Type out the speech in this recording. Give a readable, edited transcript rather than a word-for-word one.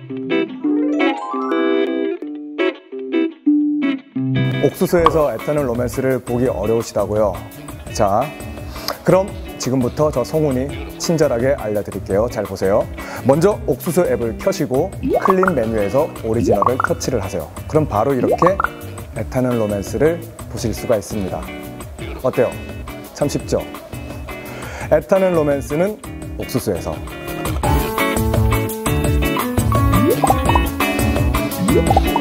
옥수수에서 에터널 로맨스를 보기 어려우시다고요? 자, 그럼 지금부터 저 성훈이 친절하게 알려드릴게요. 잘 보세요. 먼저 옥수수 앱을 켜시고 클린 메뉴에서 오리지널을 터치를 하세요. 그럼 바로 이렇게 에터널 로맨스를 보실 수가 있습니다. 어때요? 참 쉽죠? 에터널 로맨스는 옥수수에서.